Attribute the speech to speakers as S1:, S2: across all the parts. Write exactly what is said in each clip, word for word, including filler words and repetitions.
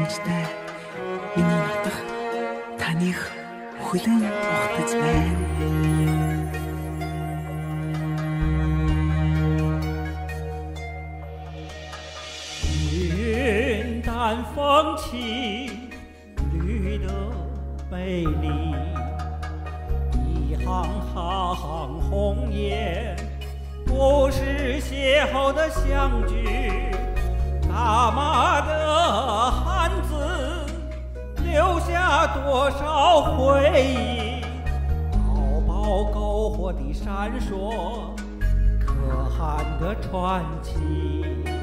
S1: санамжтай миний нутаг таних хүлээн ухтаж байна.
S2: 云淡风轻，绿的美丽，一行行红颜，不是邂逅的相聚，大马的汉子留下多少回忆，宝宝篝火的闪烁，可汗的传奇。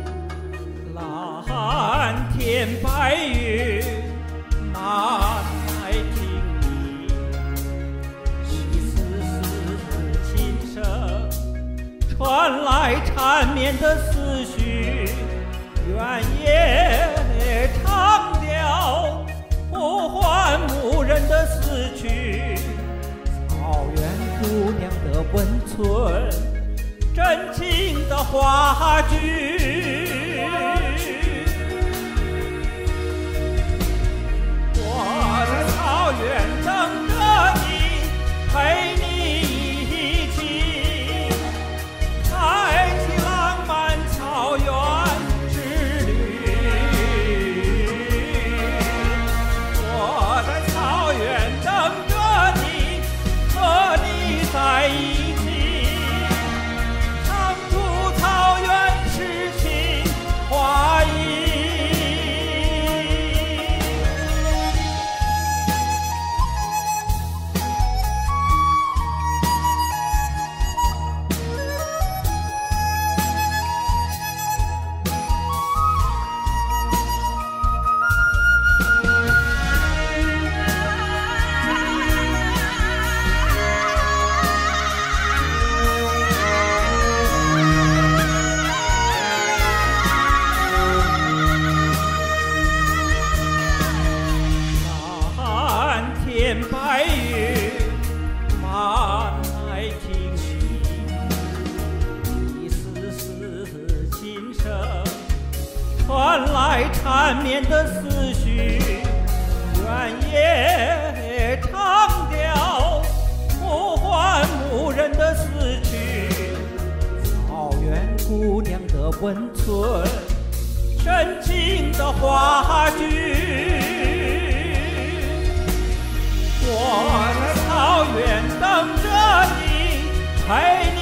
S2: 蓝天白云，马来听你，一丝丝琴声，传来缠绵的思绪，原野长调，呼唤牧人的死去，草原姑娘的温存，真情的话剧。 草原等着你，陪你一起开启浪漫草原之旅。我在草原等着你，和你在一起，唱出草原诗情画意。 白云马来听你，一丝丝琴声传来缠绵的思绪，原野长调呼唤牧人的死去，草原姑娘的温存，深情的话剧。 我在草原等着你，陪你。